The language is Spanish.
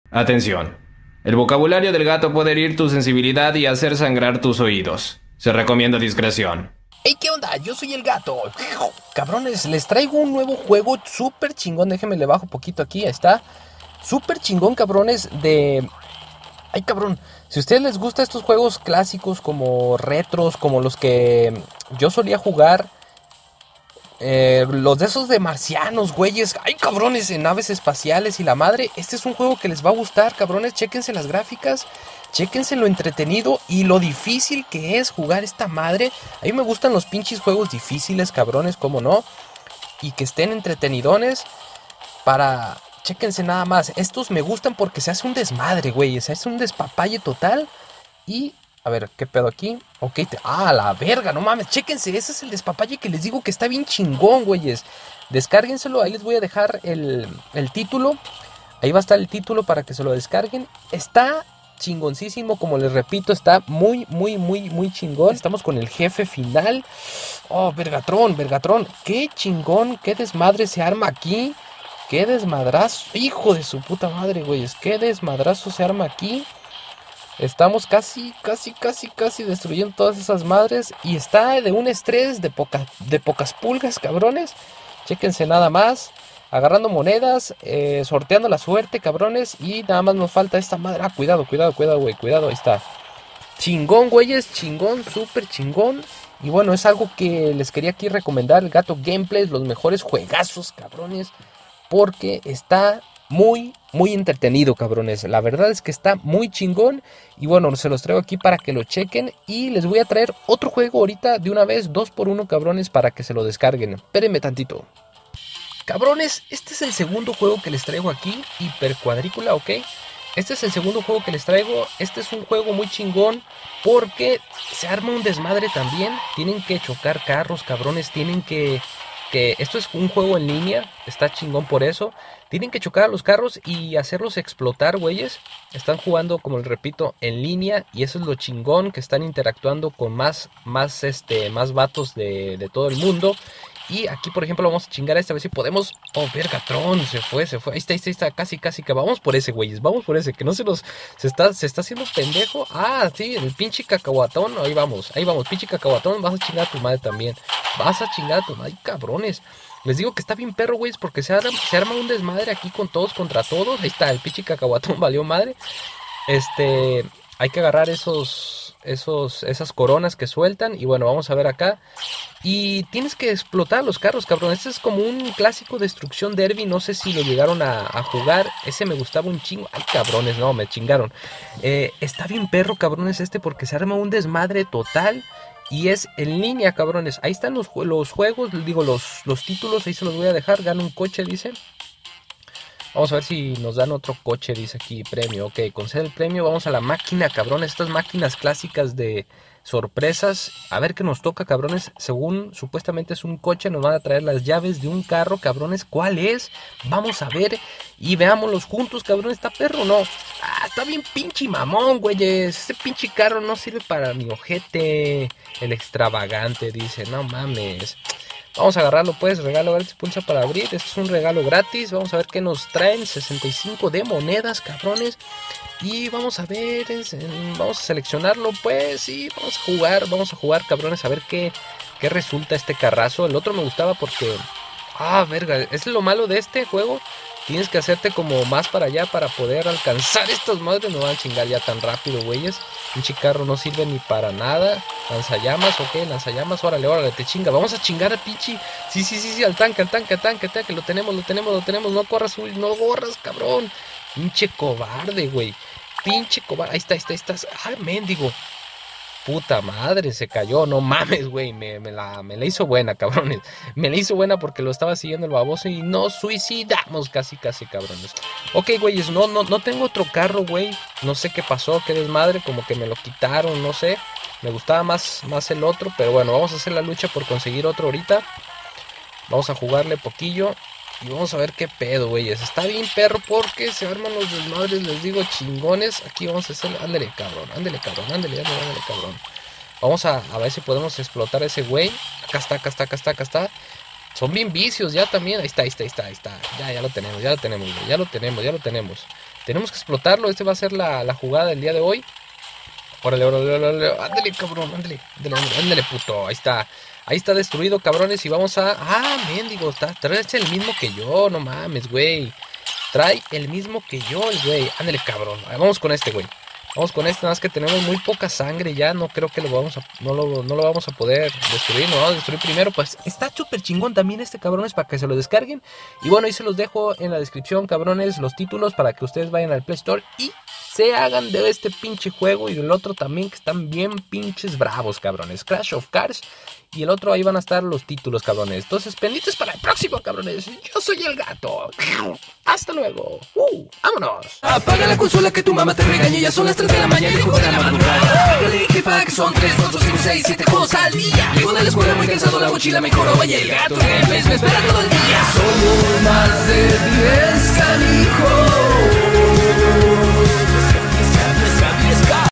Atención. El vocabulario del gato puede herir tu sensibilidad y hacer sangrar tus oídos. Se recomienda discreción. Hey, ¿qué onda? Yo soy el gato. Cabrones, les traigo un nuevo juego súper chingón. Déjenme le bajo poquito aquí, ahí está. Súper chingón, cabrones, de... Ay, cabrón. Si a ustedes les gustan estos juegos clásicos como retros, como los que yo solía jugar, los de esos de marcianos, güeyes. Ay, cabrones, en naves espaciales y la madre. Este es un juego que les va a gustar, cabrones. Chéquense las gráficas, chéquense lo entretenido y lo difícil que es jugar esta madre. A mí me gustan los pinches juegos difíciles, cabrones, cómo no. Y que estén entretenidones para... Chéquense nada más. Estos me gustan porque se hace un desmadre, güey. Se hace un despapalle total. Y... A ver, ¿qué pedo aquí? Ok, la verga, no mames, chéquense, ese es el despapalle que les digo que está bien chingón, güeyes. Descárguenselo, ahí les voy a dejar el título. Ahí va a estar el título para que se lo descarguen. Está chingoncísimo, como les repito, está muy, muy, muy, muy chingón. Estamos con el jefe final. Oh, Vergatrón, qué chingón, qué desmadre se arma aquí. Qué desmadrazo, hijo de su puta madre, güeyes. Qué desmadrazo se arma aquí. Estamos casi destruyendo todas esas madres. Y está de un estrés de pocas pulgas, cabrones. Chéquense nada más. Agarrando monedas, sorteando la suerte, cabrones. Y nada más nos falta esta madre. Ah, cuidado, güey, cuidado, ahí está. Chingón, güeyes, chingón, súper chingón. Y bueno, es algo que les quería aquí recomendar. El Gato Gameplays, los mejores juegazos, cabrones. Porque está... muy, muy entretenido, cabrones. La verdad es que está muy chingón. Y bueno, se los traigo aquí para que lo chequen. Y les voy a traer otro juego ahorita de una vez, 2x1, cabrones, para que se lo descarguen. Espérenme tantito. Cabrones, este es el segundo juego que les traigo aquí. Hiper cuadrícula, ¿ok? Este es el segundo juego que les traigo. Este es un juego muy chingón porque se arma un desmadre también. Tienen que chocar carros, cabrones. Tienen que esto es un juego en línea, está chingón por eso. Tienen que chocar a los carros y hacerlos explotar, güeyes. Están jugando, como les repito, en línea. Y eso es lo chingón, que están interactuando con más vatos de todo el mundo. Y aquí, por ejemplo, vamos a chingar a esta, a ver si podemos... Oh, Vergatrón, se fue. Ahí está, casi que vamos por ese, güeyes. Vamos por ese, que no se nos... Se está haciendo pendejo. Ah, sí, el pinche cacahuatón. Ahí vamos, pinche cacahuatón. Vas a chingar a tu madre también. Vas a chingar a tu madre, cabrones. Les digo que está bien perro, güeyes, porque se arma un desmadre aquí con todos contra todos. Ahí está, el pinche cacahuatón valió madre. Hay que agarrar esas coronas que sueltan. Y bueno, vamos a ver acá. Y tienes que explotar los carros, cabrón. Este es como un clásico destrucción derby. No sé si lo llegaron a jugar. Ese me gustaba un chingo. Ay, cabrones, no, me chingaron. Está bien perro, cabrones, porque se arma un desmadre total. Y es en línea, cabrones. Ahí están los juegos, digo, los títulos. Ahí se los voy a dejar. Gana un coche, dice. Vamos a ver si nos dan otro coche, dice aquí, premio. Ok, concede el premio, vamos a la máquina, cabrones. Estas máquinas clásicas de sorpresas. A ver qué nos toca, cabrones. Según supuestamente es un coche, nos van a traer las llaves de un carro, cabrones. ¿Cuál es? Vamos a ver y veámoslos juntos, cabrones. ¿Está perro o no? Ah, está bien pinche mamón, güeyes. Ese pinche carro no sirve para mi ojete. El extravagante, dice, no mames. Vamos a agarrarlo pues, regalo, a ver si pulsa para abrir. Este es un regalo gratis, vamos a ver qué nos traen. 65 de monedas, cabrones. Y vamos a ver, vamos a seleccionarlo pues. Y vamos a jugar, cabrones, a ver qué resulta este carrazo. El otro me gustaba porque... Ah, verga, es lo malo de este juego. Tienes que hacerte como más para allá para poder alcanzar estas madres. No van a chingar ya tan rápido, güeyes. Pinche carro no sirve ni para nada. Lanzallamas, ok, lanzallamas. Órale, te chinga. Vamos a chingar al pinche. Sí, al tanque. Lo tenemos. No corras, no corras, cabrón. Pinche cobarde, güey. Pinche cobarde. Ahí está. Ay, mendigo. Puta madre, se cayó, no mames, güey, me la hizo buena, cabrones. Me la hizo buena porque lo estaba siguiendo el baboso y nos suicidamos casi, cabrones. Ok, güeyes, no tengo otro carro, güey. No sé qué pasó, qué desmadre, como que me lo quitaron, no sé. Me gustaba más el otro, pero bueno, vamos a hacer la lucha por conseguir otro ahorita. Vamos a jugarle poquillo. Y vamos a ver qué pedo, güeyes. Está bien perro porque se arman los desmadres, les digo, chingones. Aquí vamos a hacer... Ándale, cabrón. Vamos a ver si podemos explotar a ese güey. Acá está. Son bien vicios ya también. Ahí está. Ya lo tenemos, güey. Ya lo tenemos. Tenemos que explotarlo. Este va a ser la jugada del día de hoy. Órale, ándale, cabrón, ándale, puto. Ahí está destruido, cabrones. Y vamos a... mendigo, trae el mismo que yo. No mames, güey. Trae el mismo que yo, el güey. Ándale, cabrón. Vamos con este, güey. Vamos con este, nada más que tenemos muy poca sangre ya. No creo que no lo vamos a poder destruir. No, destruir primero. Pues está súper chingón también este, cabrones, para que se lo descarguen. Y bueno, ahí se los dejo en la descripción, cabrones, los títulos para que ustedes vayan al Play Store y se hagan de este pinche juego y del otro también, que están bien pinches bravos, cabrones. Crash of Cars y el otro, ahí van a estar los títulos, cabrones. Entonces, pendientes para el próximo, cabrones. Yo soy el gato. Hasta luego. Vámonos. Apaga la consola que tu mamá te regañe. Ya son las 3 de la mañana y juego de la madrugada. Yo le dije, jefa, que son 3, 4, 5, 6, 7 juegos al día. Llego de la escuela muy cansado, la mochila me coro. Vaya, el gato Gameplays me espera todo el día. Somos más de 10, canijo.